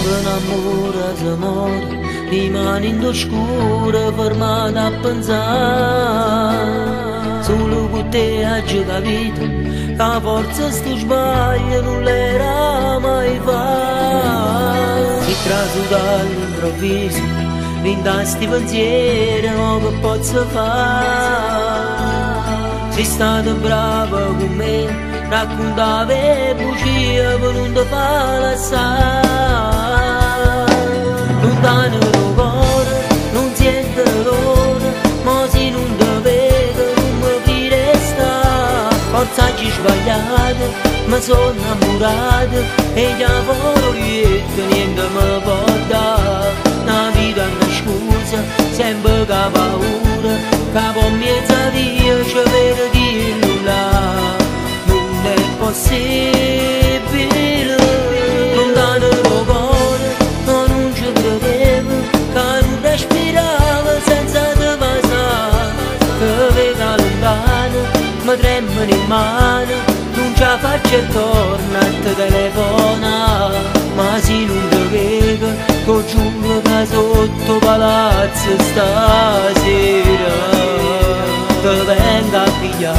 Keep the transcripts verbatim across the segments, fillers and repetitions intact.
Quando innamora si muore, rimane in oscura, fermata a pensare. Solo con te oggi capito, che la forza sto sbaglio non l'era mai fatta. Si trasuda all'improvviso, vintasti pensieri, ma che posso fare? Sei stata brava con me, raccontava bugie per non ti far lasciare. Lontano dal cuore, non sento l'ora, ma se non ti vedo non mi fi restare. Forza oggi sbagliata, mi sono innamorata e già vorrei niente, niente mi può dare. La vita è una scusa, sempre che paura, che con mezza via ci vedo di nulla. Non è possibile, lontano dal cuore, ma non ci credevo, che non respiravo senza te passare. Che vedo lontano, mi tremano in mano, non ce la faccio e torno a te telefonare. Ma se non ti vedo, ti giuro che sotto palazzo stasera ti vengo a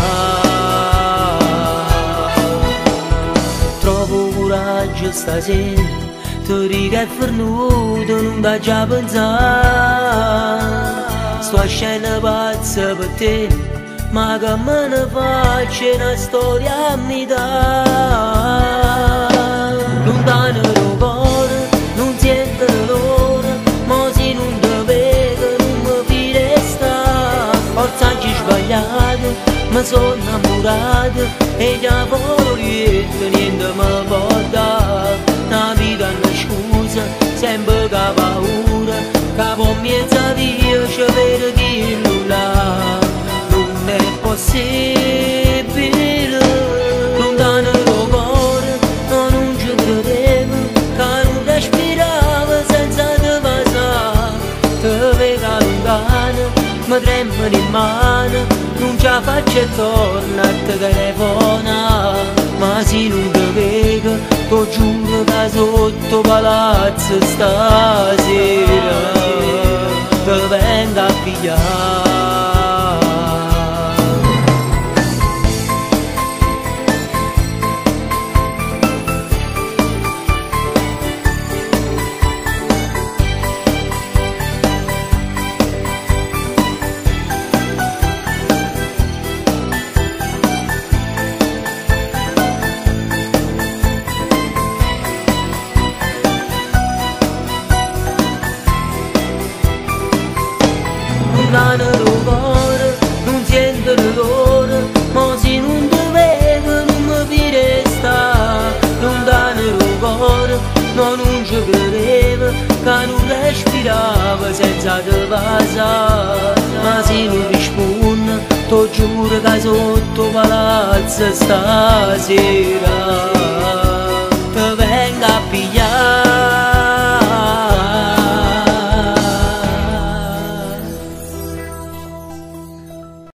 pigliare. Trovo coraggio stasera, ti dico è fornuto, non da già pensare. Sto a scena pazza per te, ma che me ne faccio una storia a metà. Lontano dal cuore, non sento l'ora, ma se non ti vedo non mi fi restare. Forza oggi sbagliato, mi sono innamorata e già vorrei niente, niente mi può dare. La vita è una scusa, sempre che paura, che con mezza via ci vedo di nulla. Non è possibile, lontano dal cuore, ma non ci credevo, che non respiravo senza te passare. Te vedo lontano, mi tremano in mano, non ce la faccio e torno a te telefonare. Ma se non ti vedo, ti giuro che sotto palazzo stasera ti vengo a pigliare. Lontano dal cuore, non sento l'ora, ma se non ti vedo non mi fi restare. Lontano dal cuore, ma non ci credevo, che non respiravo senza te passare. Ma se non rispondo, ti giuro che sotto palazzo stasera